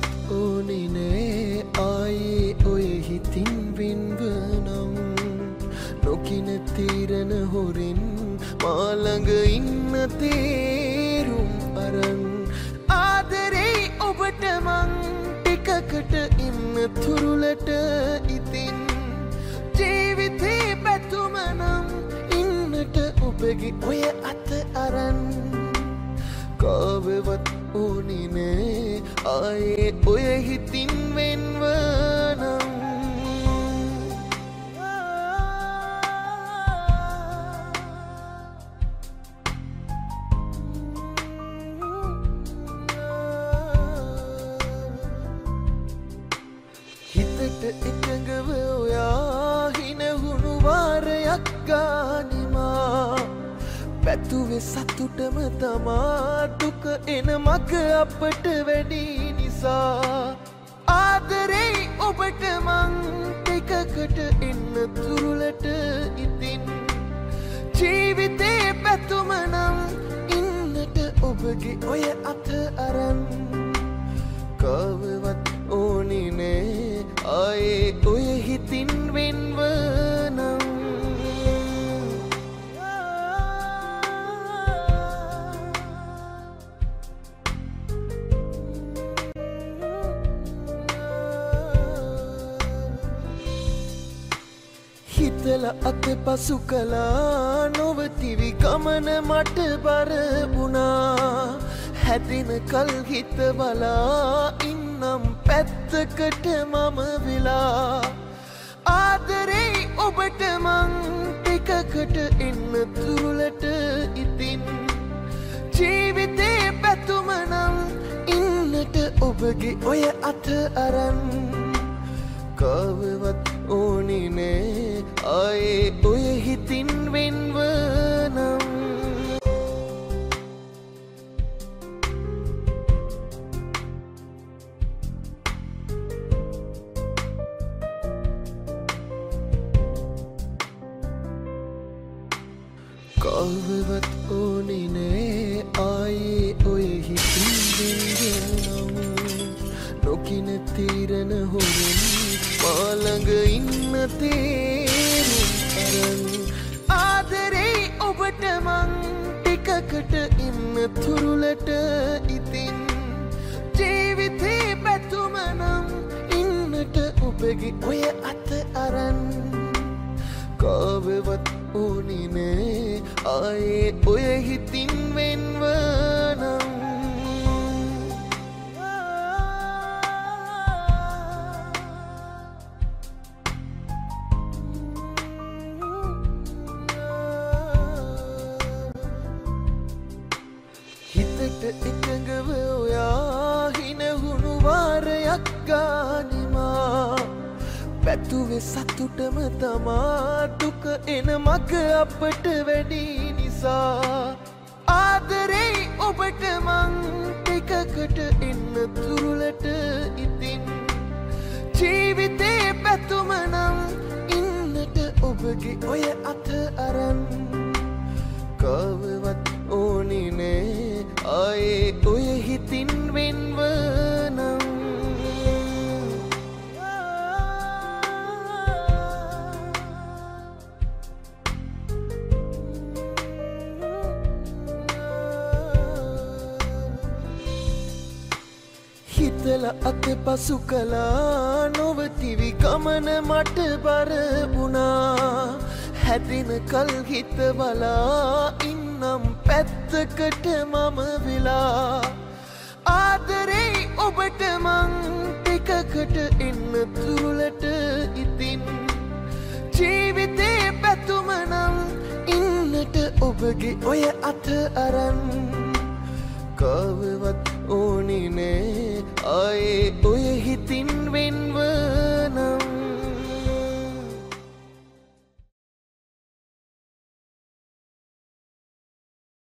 ඕනේ නෑ ආයේ ඔය හිතින් වෙන්වනම් නොකින තීරණ හොරෙන් මා ළඟ ඉන්න තේරුම් අරන් ආදරේ ඔබට මං ටිකකට ඉන්න තුරුලට ඉතින් ජීවිතේ පැතුම නම් ඉන්නට ඔබගේ ඔය අත අරන් කාවවත් ඕනේ නෑ ආයේ ඔය හිතින් වෙන්වනම් හිතට එකඟව ඔයා හිනහුණු වාරයක් ගානිමා පැතුවේ සතුටම තමා දුක එන මග අපට වැඩි නිසා ආදරේ ඔබට මං ටිකකට එන්න තුරුලට ඉතින් ජීවිතේ පැතුම නම් ඉන්නට ඔබගේ ඔය අත අරන් කවවත් ඕනේ නෑ ආයේ ඔය හිතින් වෙන්වනම් හිතල අත පසු කලා නොවතිවි ගමන මට බර වුණා හැදෙන කල් හිත බලා ඉන්නම් පැත්තකට මම වෙලා ආදරේ ඔබට මං ටිකකට එන්න තුරුලට ඉතින් ජීවිතේ පැතුම නම් ඉන්නට ඔබගේ ඔය අත අරන් කවවත් ඕනේ නෑ ආයේ ඔය හිතින් වෙන්වනම් කවවත් ඕනේ නෑ ආයේ ඔය හිතින් වෙන්වනම් නොකින තීරණ හොරෙන් මා ළඟ ඉන්න තේරුම් අරන් ආදරේ ඔබට මං ටිකකට ඉන්න තුරුලට ඉතින් ජීවිතේ පැතුම නම් ඉන්නට ඔබගේ ඔය අත අරන් කවවත් ඕනේ නෑ ආයේ ඔය හිතින් වෙන්වනම් හිතට එකඟව ඔයා හිනහුණු වාරයක් ගානිමා පැතුවේ සතුටම තමා දුක එන මග අපට වැඩි නිසා ආදරේ ඔබට මං ටිකකට එන්න තුරුලට ඉතින් ජීවිතේ පැතුම නම් ඉන්නට ඔබගේ ඔය අත අරන් කවවත් ඕනේ නෑ ආයේ ඔය හිතින් වෙන්වනම් හිතල අත පසු කලා නොවතිවි ගමන මට බර වුණා හැදෙන කල් හිත බලා ඉන්නම් පැත්තකට මම වෙලා ආදරේ ඔබට මං ටිකකට එන්න තුරුලට ඉතින් ජීවිතේ පැතුම නම් ඉන්නට ඔබගේ ඔය අත අරන් කවවත් ඕනේ නෑ ආයේ ඔය